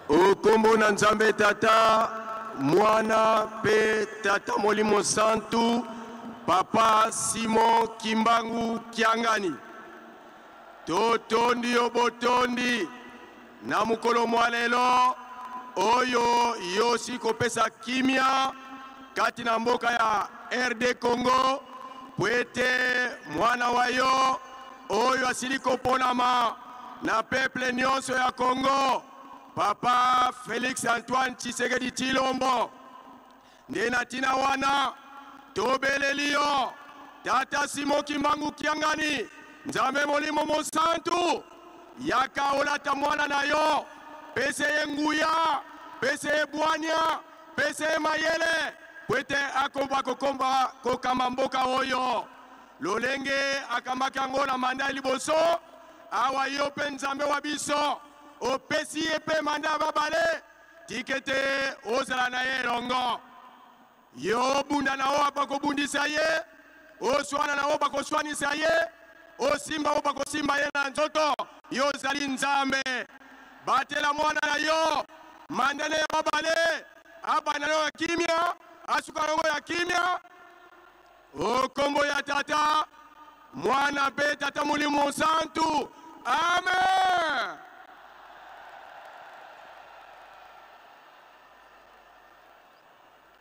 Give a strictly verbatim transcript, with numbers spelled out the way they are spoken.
Okombo na Nzambe Tata, Mwana pe Tata Molimo Santu, Papa Simon Kimbangu Kiangani. Totondi obotondi, na mukolo mwalelo, oyo yosi kopesa kimia, kati na mboka ya R D Congo, pwete mwana wayo, oyo asili koponama, na peuple nyonso ya Congo, Papa Félix Antoine Tshisekedi Tshilombo. Ndena tina wana, tobelelio, Tata Simon Kimbangu Kiangani, Nzambe Molimo Mosantu, yaka olata mwana na yo, pese ye nguya, pese ye bwanya, pese ye mayele, pwete akomba kokomba kokamba mboka oyo. Lolenge akambaka ngola manda liboso, awa yo pe Nzambe wabiso, opesi ye pe manda babale, tikete ozala na ye rongo. Yo bunda na o apako bundisa ye, oswana na o bako swanisa ye, osimba o bako simba ye na nzoto, yo zali Nzambe. Batela mwana na yo, mandane ya babale, abana ya kimia, asukarongo ya kimia, o kombo ya Tata, mwana pe Tata Molimo Santu. Amen.